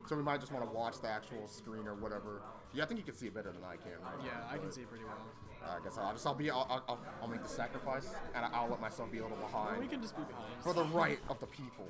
So we might just want to watch the actual screen or whatever. Yeah, I think you can see it better than I can. Right? Yeah, I can see it pretty well. I guess I'll make the sacrifice, and I'll let myself be a little behind. Well, we can just be behind. For the right of the people.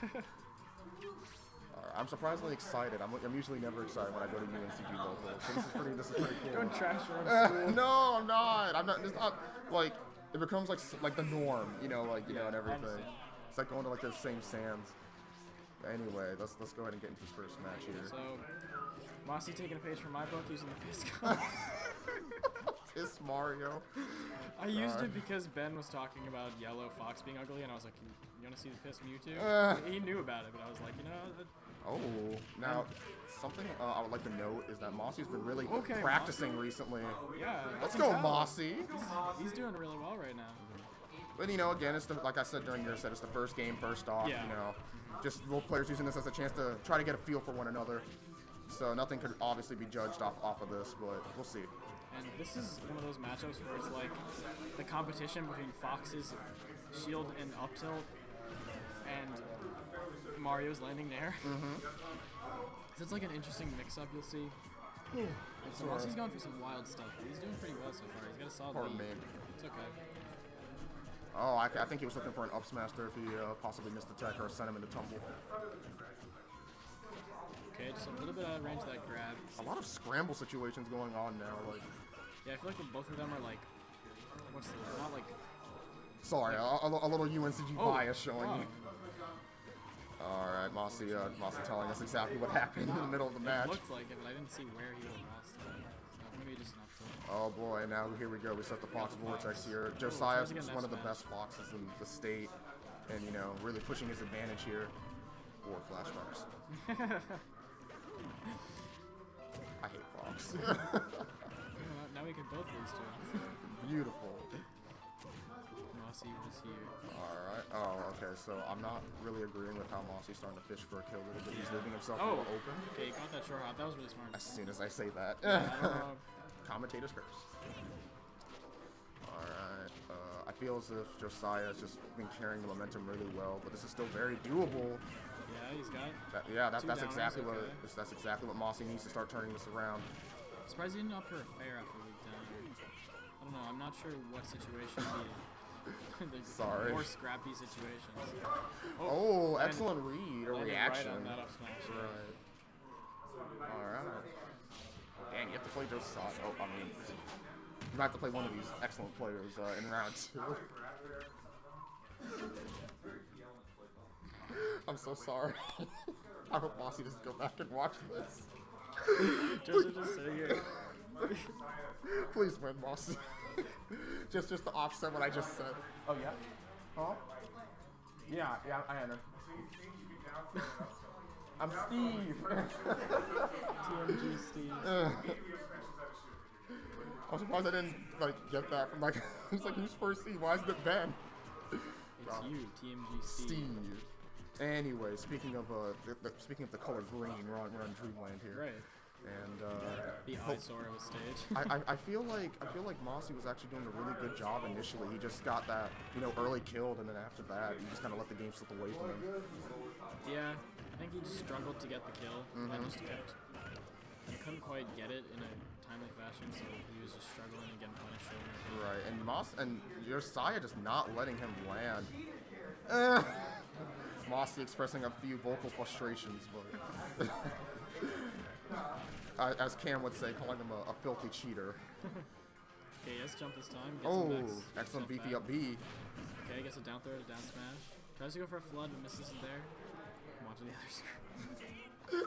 I'm surprisingly excited. I'm usually never excited when I go to UNCG local. So this is pretty cool. Don't trash your own school. No, I'm not. I'm not. It's not like it becomes like the norm, you know, like and everything. It's like going to like the same sands. Anyway, let's go ahead and get into this first match here. So, Mossy taking a page from my book using the piss gun. Piss Mario. I used it because Ben was talking about Yellow Fox being ugly, and I was like, you want to see the piss Mewtwo? He knew about it, but I was like, Now, something I would like to note is that Mossy's been really practicing recently. Yeah. Let's go, Mossy. He's doing really well right now. But, again, it's like I said during your set, it's the first game, first off, just role players using this as a chance to try to get a feel for one another. So nothing could obviously be judged off of this, but we'll see. And this is one of those matchups where it's like the competition between Fox's shield and up tilt and Mario's landing there. So it's like an interesting mix-up you'll see. And so Mossy's going for some wild stuff, but he's doing pretty well so far. He's got a solid lead. It's okay. Oh, I think he was looking for an up smash there if he possibly missed the tech or sent him into tumble. Okay, just a little bit out of range of that grab. A lot of scramble situations going on now. Like, yeah, I feel like both of them are like, what's the word? Not like. Sorry, a little UNCG bias showing you. All right, Mossy telling us exactly what happened in the middle of the match. It looked like it, but I didn't see where he lost it. So maybe just enough to. Oh boy, now here we go. We set the Fox Vortex here. Josiah is one of the best Foxes in the state, and really pushing his advantage here. Or flashbacks. I hate Fox. Now we can both lose to him. Beautiful. Mossy was here. Alright. Oh, okay. So I'm not really agreeing with how Mossy's starting to fish for a kill a little bit. He's leaving himself a little open. Okay, he caught that short hop. That was really smart. As soon as I say that. Yeah, Commentator's curse. Alright. I feel as if Josiah has just been carrying the momentum really well, but this is still very doable. Yeah, he's got. That's exactly what Mossy needs to start turning this around. Surprised he didn't opt for a fair after week down. I don't know. I'm not sure what situation he. Sorry. More scrappy situations. Oh, excellent read or reaction. Right on that up smash. Right. All right. Dang, you have to play Josiah. Oh, I mean, you might have to play one of these excellent players in round 2. I'm so sorry. I hope Mossy doesn't go back and watch this. Just sitting here. Please win, Mossy. just to offset what I just said. Oh yeah? Huh? Yeah, I know. I'm Steve. TMG Steve. I'm surprised I didn't get that from it's like who's first Steve? Why is it Ben? It's you, TMG Steve. Anyway, speaking of the color green, we're on Dreamland here. Right. And the eyesore of a stage. I feel like Mossy was actually doing a really good job initially. He just got that early killed, and then after that he just kind of let the game slip away from him. Yeah, I think he just struggled to get the kill. I just couldn't quite get it in a timely fashion, so he was just struggling and getting punished over it. Right, and Josiah just not letting him land. Mossy expressing a few vocal frustrations, but as Cam would say, calling him a filthy cheater. Okay, yes, jump this time. Excellent beefy up B. Okay, gets a down throw to down smash. Tries to go for a flood, but misses it there. Come on to the other screen.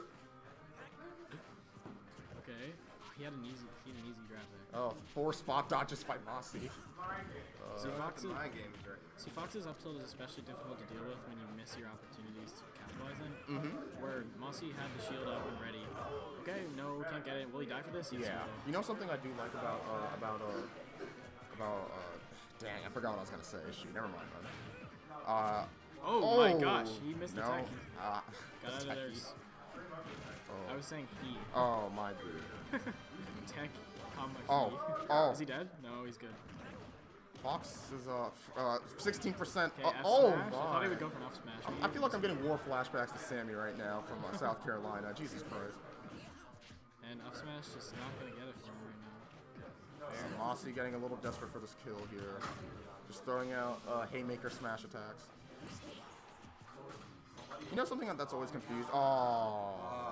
Okay. He had an easy grab there. Oh, 4 spot dodges by Mossy. See, Fox's up tilt is especially difficult to deal with when you miss your opportunities to capitalize on. Where Mossy had the shield up and ready. Okay, no, can't get it. Will he die for this? Yeah. You know something I do like about dang, I forgot what I was gonna say. Shoot, never mind. Oh my gosh, he missed the tech. Got out of there. Oh. I was saying he. Oh my dude. Tech, comma he. Oh. Is he dead? No, he's good. Fox is 16%. Okay, F Oh smash? I thought he my! would go for an F smash. I feel like I'm getting war flashbacks to Sammy right now from South Carolina. Jesus Christ. And F smash just not gonna get it for him right now. So Mossy getting a little desperate for this kill here. Just throwing out haymaker smash attacks. You know something that's always confused? Oh.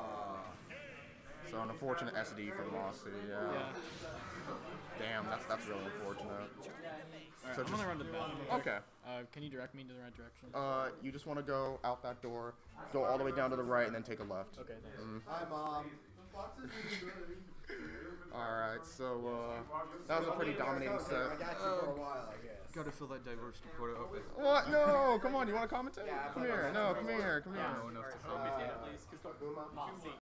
So an unfortunate SD for Mossy, yeah. Damn, that's really unfortunate. Alright, So I'm gonna run to the bathroom. Okay. Can you direct me to the right direction? You just want to go out that door, go all the way down to the right, and then take a left. Okay, thanks. Hi, Mom. Alright, so that was a pretty dominating set. I got you for a while, I guess. Gotta fill that diversity quota up. What? No, come on, you want to commentate? Come here, no, come here, come here. I don't know enough to fill me.